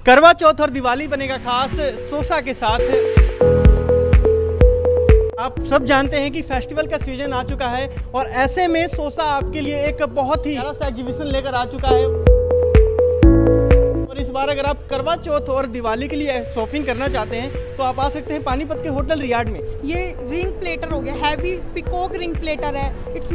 करवा चौथ और दिवाली बनेगा खास सोसा के साथ। आप सब जानते हैं कि फेस्टिवल का सीजन आ चुका है और ऐसे में सोसा आपके लिए एक बहुत ही बड़ा एग्जीबिशन लेकर आ चुका है। और इस बार अगर आप करवा चौथ और दिवाली के लिए शॉपिंग करना चाहते हैं तो आप आ सकते हैं पानीपत के होटल रियाड में। ये रिंग प्लेटर हो गया, हैवी पिकॉक रिंग प्लेटर है, इट्स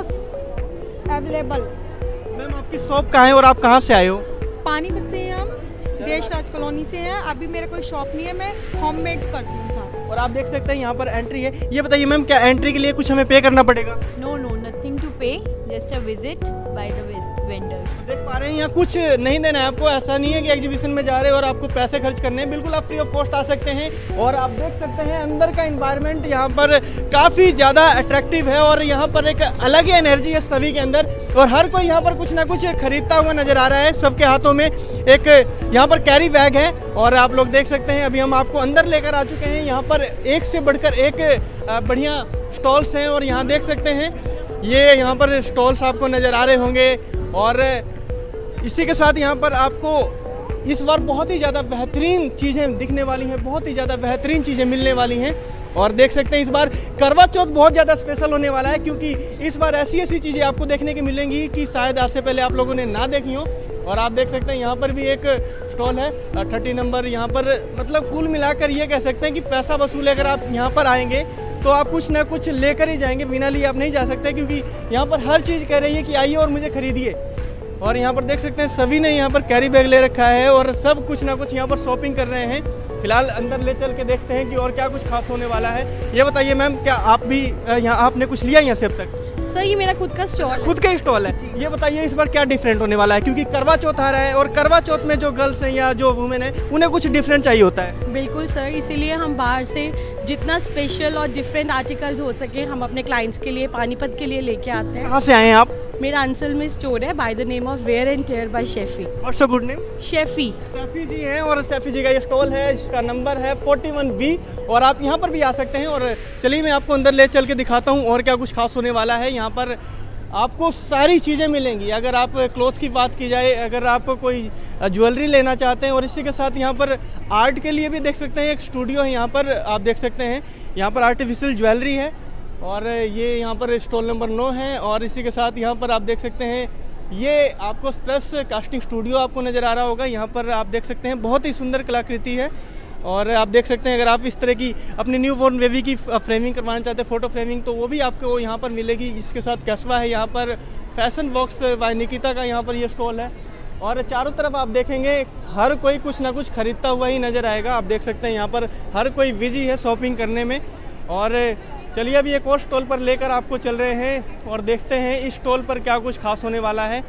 मोस्ट अवेलेबल। मैम आपकी शॉप कहाँ है और आप कहाँ से आए हो? पानीपत से हैं हम, देश राज कॉलोनी से हैं। अभी मेरा कोई शॉप नहीं है, मैं होममेड करती हूँ साथ। और आप देख सकते हैं यहाँ पर एंट्री है। ये बताइए मैम, क्या एंट्री के लिए कुछ हमें पे करना पड़ेगा? No, nothing to pay. Just a visit by the vendors. देख पा रहे हैं यहाँ कुछ नहीं देना है आपको। ऐसा नहीं है कि एग्जीबिशन में जा रहे हैं और आपको पैसे खर्च करने हैं, बिल्कुल आप फ्री ऑफ कॉस्ट आ सकते हैं। और आप देख सकते हैं अंदर का एनवायरनमेंट यहाँ पर काफ़ी ज़्यादा अट्रैक्टिव है और यहाँ पर एक अलग ही एनर्जी है सभी के अंदर। और हर कोई यहाँ पर कुछ ना कुछ खरीदता हुआ नजर आ रहा है। सबके हाथों में एक यहाँ पर कैरी बैग है और आप लोग देख सकते हैं अभी हम आपको अंदर लेकर आ चुके हैं। यहाँ पर एक से बढ़कर एक बढ़िया स्टॉल्स हैं और यहाँ देख सकते हैं ये यहाँ पर स्टॉल्स आपको नज़र आ रहे होंगे। और इसी के साथ यहाँ पर आपको इस बार बहुत ही ज़्यादा बेहतरीन चीज़ें दिखने वाली हैं, बहुत ही ज़्यादा बेहतरीन चीज़ें मिलने वाली हैं। और देख सकते हैं इस बार करवा चौथ बहुत ज़्यादा स्पेशल होने वाला है क्योंकि इस बार ऐसी चीज़ें आपको देखने की मिलेंगी कि शायद आज से पहले आप लोगों ने ना देखी हो। और आप देख सकते हैं यहाँ पर भी एक स्टॉल है 30 नंबर। यहाँ पर मतलब कुल मिलाकर ये कह सकते हैं कि पैसा वसूल है। अगर आप यहाँ पर आएंगे तो आप कुछ ना कुछ लेकर ही जाएंगे, बिना लिए आप नहीं जा सकते क्योंकि यहाँ पर हर चीज़ कह रही है कि आइए और मुझे खरीदिए। और यहाँ पर देख सकते हैं सभी ने यहाँ पर कैरी बैग ले रखा है और सब कुछ ना कुछ यहाँ पर शॉपिंग कर रहे हैं। फिलहाल अंदर ले चल के देखते हैं कि और क्या कुछ खास होने वाला है। ये बताइए मैम, क्या आप भी यहाँ आपने कुछ लिया यहाँ से अब तक? सर ये मेरा खुद का स्टॉल है। खुद का स्टॉल है। ये बताइए इस बार क्या डिफरेंट होने वाला है क्योंकि करवा चौथ आ रहा है और करवा चौथ में जो गर्ल्स हैं या जो वुमेन है उन्हें कुछ डिफरेंट चाहिए होता है। बिल्कुल सर, इसीलिए हम बाहर से जितना स्पेशल और डिफरेंट आर्टिकल्स हो सके हम अपने क्लाइंट्स के लिए पानीपत के लिए लेके आते हैं। कहाँ से आए हैं आप? मेरा अंचल में स्टोर है by the name of wear and tear by Shefi. What's a good name? Shefi. Shefi ji हैं और शेफी जी का ये स्टॉल है जिसका नंबर है 41B और आप यहाँ पर भी आ सकते हैं। और चलिए मैं आपको अंदर ले चल के दिखाता हूँ और क्या कुछ खास होने वाला है। यहाँ पर आपको सारी चीज़ें मिलेंगी। अगर आप क्लॉथ की बात की जाए, अगर आप कोई ज्वेलरी लेना चाहते हैं और इसी के साथ यहाँ पर आर्ट के लिए भी देख सकते हैं एक स्टूडियो है। यहाँ पर आप देख सकते हैं यहाँ पर आर्टिफिशियल ज्वेलरी है और ये यहाँ पर स्टॉल नंबर 9 है। और इसी के साथ यहाँ पर आप देख सकते हैं ये आपको प्लस कास्टिंग स्टूडियो आपको नज़र आ रहा होगा। यहाँ पर आप देख सकते हैं बहुत ही सुंदर कलाकृति है। और आप देख सकते हैं अगर आप इस तरह की अपनी न्यू बॉर्न बेबी की फ्रेमिंग करवाना चाहते हैं, फ़ोटो फ्रेमिंग, तो वो भी आपको यहाँ पर मिलेगी। इसके साथ कैसवा है, यहाँ पर फैशन बॉक्स बाय निकिता का यहाँ पर ये स्टॉल है। और चारों तरफ आप देखेंगे हर कोई कुछ ना कुछ खरीदता हुआ ही नज़र आएगा। आप देख सकते हैं यहाँ पर हर कोई बिजी है शॉपिंग करने में। और चलिए अभी एक और स्टॉल पर लेकर आपको चल रहे हैं और देखते हैं इस स्टॉल पर क्या कुछ खास होने वाला है।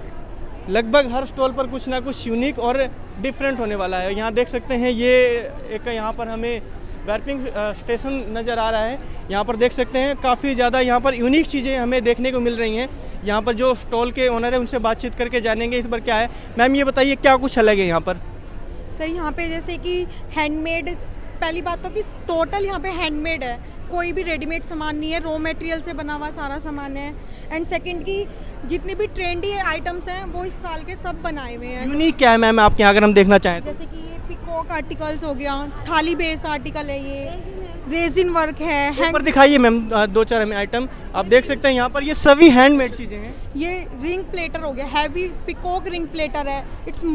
लगभग हर स्टॉल पर कुछ ना कुछ यूनिक और डिफरेंट होने वाला है। यहाँ देख सकते हैं ये एक यहाँ पर हमें वार्पिंग स्टेशन नज़र आ रहा है। यहाँ पर देख सकते हैं काफ़ी ज़्यादा यहाँ पर यूनिक चीज़ें हमें देखने को मिल रही हैं। यहाँ पर जो स्टॉल के ओनर है उनसे बातचीत करके जानेंगे इस बार क्या है। मैम ये बताइए क्या कुछ अलग है यहाँ पर? सर यहाँ पे जैसे कि हैंडमेड, पहली बात तो कि टोटल यहाँ पे हैंडमेड है, कोई भी रेडीमेड सामान नहीं है, रॉ मटेरियल से बना हुआ सारा सामान है। एंड सेकंड की जितनी भी ट्रेंडी आइटम्स हैं वो इस साल के सब बनाए हुए हैं। यूनिक क्या है मैम आपके यहाँ अगर हम देखना चाहें तो? जैसे कि ये पिकॉक आर्टिकल्स हो गया, थाली बेस आर्टिकल है, ये रेजिन वर्क है। पर दिखाइए मैम 2-4 हमें आइटम। आप देख सकते हैं यहाँ पर ये सभी हैंडमेड चीज़ें हैं। ये रिंग प्लेटर हो गया, हैवी पिकॉक रिंग प्लेटर है, इट्स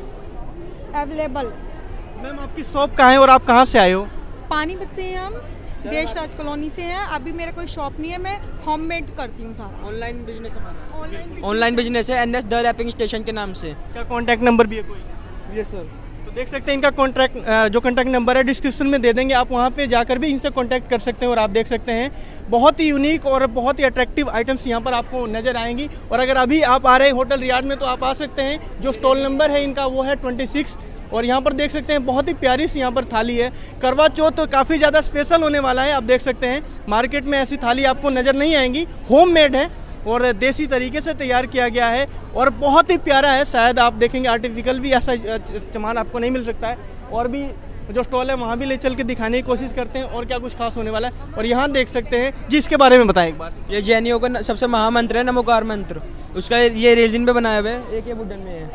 मोस्ट अवेलेबल। मैम आपकी शॉप कहाँ है और आप कहाँ से आए हो? पानीपत से हैं हम, देश राज कॉलोनी से हैं। अभी मेरा कोई शॉप नहीं है, मैं होममेड करती हूँ सारा। ऑनलाइन बिजनेस है, ऑनलाइन बिजनेस है NS द रैपिंग स्टेशन के नाम से। क्या कॉन्टैक्ट नंबर भी है कोई? Yes sir. तो देख सकते हैं इनका कॉन्टैक्ट नंबर है डिस्क्रिप्शन में दे देंगे, आप वहाँ पे जाकर भी इनसे कॉन्टैक्ट कर सकते हैं। और आप देख सकते हैं बहुत ही यूनिक और बहुत ही अट्रैक्टिव आइटम्स यहाँ पर आपको नज़र आएंगी। और अगर अभी आप आ रहे हैं होटल रियाद में तो आप आ सकते हैं। जो स्टॉल नंबर है इनका वो है 26। और यहाँ पर देख सकते हैं बहुत ही प्यारी सी यहाँ पर थाली है। करवा चौथ तो काफ़ी ज़्यादा स्पेशल होने वाला है। आप देख सकते हैं मार्केट में ऐसी थाली आपको नज़र नहीं आएंगी। होममेड है और देसी तरीके से तैयार किया गया है और बहुत ही प्यारा है। शायद आप देखेंगे आर्टिफिशियल भी ऐसा सामान आपको नहीं मिल सकता है। और भी जो स्टॉल है वहाँ भी ले चल के दिखाने की कोशिश करते हैं और क्या कुछ खास होने वाला है। और यहाँ देख सकते हैं जी, इसके बारे में बताएं एक बार। ये जैनियों का सबसे महामंत्र है नमोकार मंत्र, उसका ये रेजिन पे बनाया हुआ है, एक ये वुडन में है।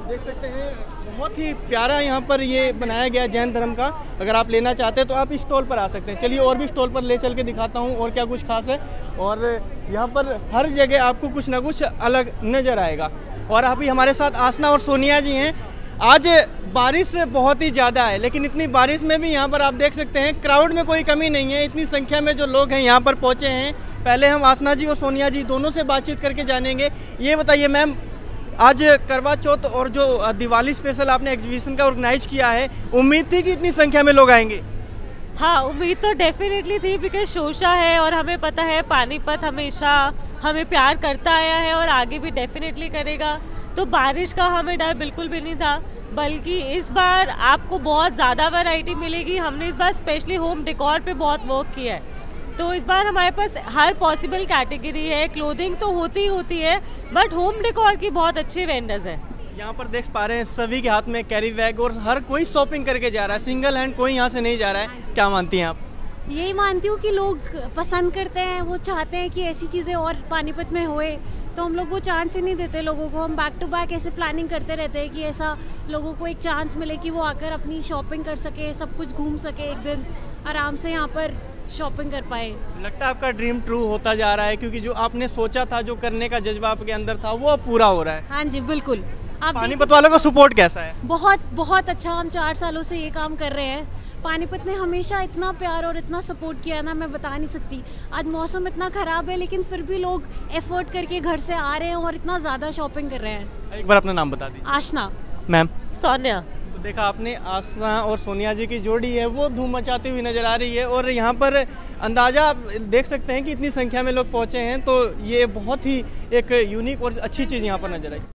देख सकते हैं बहुत ही प्यारा यहाँ पर ये बनाया गया जैन धर्म का। अगर आप लेना चाहते हैं तो आप इस स्टॉल पर आ सकते हैं। चलिए और भी स्टॉल पर ले चल के दिखाता हूँ और क्या कुछ खास है। और यहाँ पर हर जगह आपको कुछ ना कुछ अलग नज़र आएगा। और अभी हमारे साथ आसना और सोनिया जी हैं। आज बारिश बहुत ही ज़्यादा है, लेकिन इतनी बारिश में भी यहाँ पर आप देख सकते हैं क्राउड में कोई कमी नहीं है। इतनी संख्या में जो लोग हैं यहाँ पर पहुँचे हैं। पहले हम आसना जी और सोनिया जी दोनों से बातचीत करके जानेंगे। ये बताइए मैम, आज करवा चौथ और जो दिवाली स्पेशल आपने एग्जीबिशन का ऑर्गेनाइज किया है, उम्मीद थी कि इतनी संख्या में लोग आएंगे? हाँ, उम्मीद तो डेफिनेटली थी, बिकॉज शोशा है और हमें पता है पानीपत हमेशा हमें प्यार करता आया है और आगे भी डेफिनेटली करेगा। तो बारिश का हमें डर बिल्कुल भी नहीं था, बल्कि इस बार आपको बहुत ज़्यादा वैरायटी मिलेगी। हमने इस बार स्पेशली होम डेकोर पे बहुत वर्क किया है, तो इस बार हमारे पास हर पॉसिबल कैटेगरी है। क्लोथिंग तो होती है, बट होम डेकोर की बहुत अच्छे वेंडर्स हैं। यहाँ पर देख पा रहे हैं सभी के हाथ में कैरी बैग और हर कोई शॉपिंग करके जा रहा है, सिंगल हैंड कोई यहाँ से नहीं जा रहा है। क्या मानती हैं आप? यही मानती हूँ कि लोग पसंद करते हैं, वो चाहते हैं कि ऐसी चीज़ें और पानीपत में होए, तो हम लोग वो चांस ही नहीं देते लोगों को। हम बैक टू बैक ऐसे प्लानिंग करते रहते हैं कि ऐसा लोगों को एक चांस मिले कि वो आकर अपनी शॉपिंग कर सके, सब कुछ घूम सके, एक दिन आराम से यहाँ पर शॉपिंग कर पाए। लगता है आपका ड्रीम ट्रू होता जा रहा है, क्योंकि जो आपने सोचा था, जो करने का जज्बा आपके अंदर था, वो अब पूरा हो रहा है। हाँ जी, बिल्कुल। आप पानीपत वालों का सपोर्ट कैसा है? बहुत बहुत अच्छा। हम 4 सालों से ये काम कर रहे हैं। पानीपत ने हमेशा इतना प्यार और इतना सपोर्ट किया ना, मैं बता नहीं सकती। आज मौसम इतना ख़राब है, लेकिन फिर भी लोग एफर्ट करके घर से आ रहे हैं और इतना ज़्यादा शॉपिंग कर रहे हैं। एक बार अपना नाम बता दीजिए। आशना। मैम? सोनिया। तो देखा आपने, आसना और सोनिया जी की जोड़ी है वो धूम मचाती हुई नज़र आ रही है। और यहाँ पर अंदाज़ा आप देख सकते हैं कि इतनी संख्या में लोग पहुँचे हैं, तो ये बहुत ही एक यूनिक और अच्छी चीज़ यहाँ पर नज़र आई।